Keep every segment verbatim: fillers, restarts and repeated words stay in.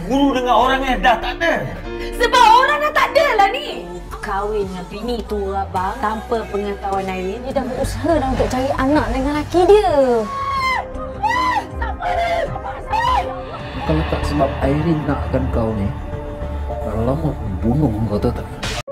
guru dengan orang yang dah tak ada. Sebab orang dah tak ada lah ni. Kahwin dengan bini tu abang, tanpa pengetahuan Airin, dia dah berusaha dah untuk cari anak dengan lelaki dia. Kalau tak sebab Airin nakkan kau ni, kalau mau bunuh kau tahu tak?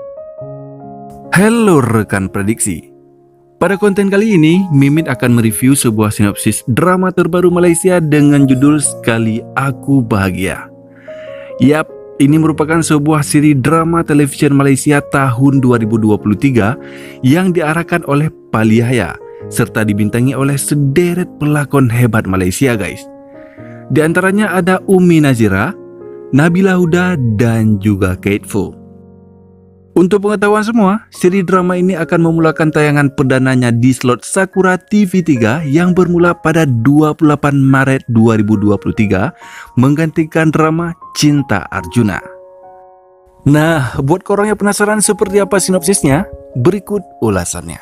Halo rekan prediksi. Pada konten kali ini, Mimin akan mereview sebuah sinopsis drama terbaru Malaysia dengan judul Sekali Aku Bahagia. Yap, ini merupakan sebuah siri drama televisyen Malaysia tahun dua ribu dua puluh tiga yang diarahkan oleh Paliaya serta dibintangi oleh sederet pelakon hebat Malaysia guys. Di antaranya ada Umi Nazira, Nabila Huda, dan juga Kate Fu. Untuk pengetahuan semua, seri drama ini akan memulakan tayangan perdananya di slot Sakura T V tiga yang bermula pada dua puluh delapan Maret dua ribu dua puluh tiga menggantikan drama Cinta Arjuna. Nah, buat korang yang penasaran seperti apa sinopsisnya, berikut ulasannya.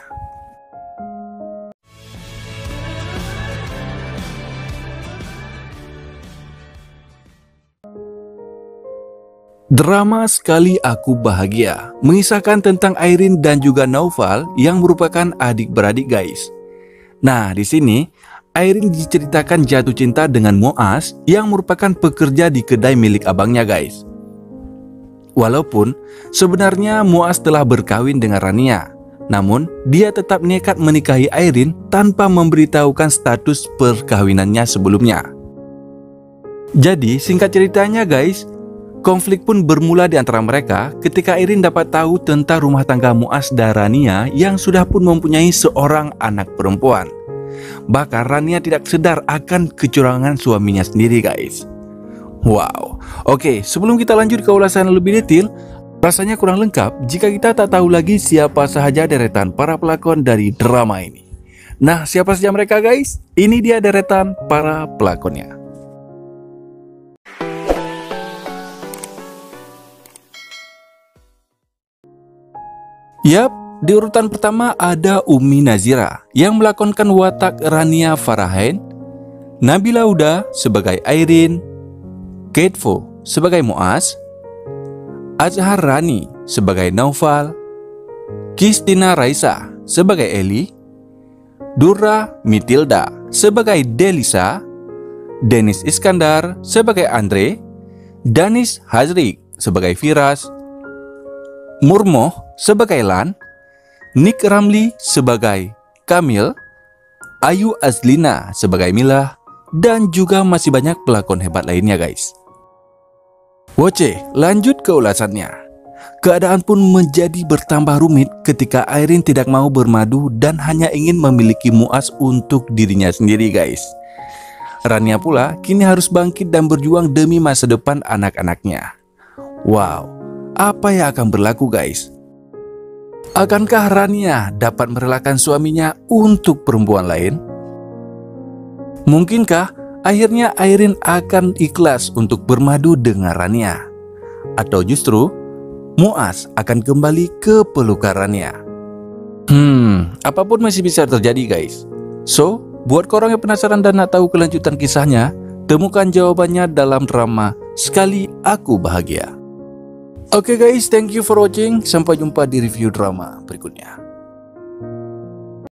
Drama Sekali Aku Bahagia mengisahkan tentang Airin dan juga Naufal yang merupakan adik-beradik guys. Nah, di sini Airin diceritakan jatuh cinta dengan Muaz yang merupakan pekerja di kedai milik abangnya guys. Walaupun sebenarnya Muaz telah berkawin dengan Rania, namun dia tetap nekat menikahi Airin tanpa memberitahukan status perkawinannya sebelumnya. Jadi singkat ceritanya guys, konflik pun bermula di antara mereka ketika Airin dapat tahu tentang rumah tangga Muaz dan Rania yang sudah pun mempunyai seorang anak perempuan. Bahkan Rania tidak sedar akan kecurangan suaminya sendiri guys. Wow. Oke, sebelum kita lanjut ke ulasan lebih detail, rasanya kurang lengkap jika kita tak tahu lagi siapa sahaja deretan para pelakon dari drama ini. Nah, siapa saja mereka guys? Ini dia deretan para pelakonnya. Yap, di urutan pertama ada Umi Nazira yang melakonkan watak Rania Farahain, Nabila Huda sebagai Airin, Kate Fu sebagai Muaz, Azhar Rani sebagai Naufal, Kristina Raisa sebagai Eli, Durra Mitilda sebagai Delisa, Dennis Iskandar sebagai Andre, Danis Hazrik sebagai Firas, Murmoh sebagai Lan, Nick Ramli sebagai Kamil, Ayu Azlina sebagai Mila, dan juga masih banyak pelakon hebat lainnya guys. Woce, lanjut ke ulasannya. Keadaan pun menjadi bertambah rumit ketika Airin tidak mau bermadu dan hanya ingin memiliki Muaz untuk dirinya sendiri guys. Rania pula kini harus bangkit dan berjuang demi masa depan anak-anaknya. Wow, apa yang akan berlaku guys? Akankah Rania dapat merelakan suaminya untuk perempuan lain? Mungkinkah akhirnya Airin akan ikhlas untuk bermadu dengan Rania? Atau justru Muaz akan kembali ke pelukan Rania? Hmm, apapun masih bisa terjadi guys. So, buat korang yang penasaran dan nak tahu kelanjutan kisahnya, temukan jawabannya dalam drama Sekali Aku Bahagia. Oke okay guys, thank you for watching. Sampai jumpa di review drama berikutnya.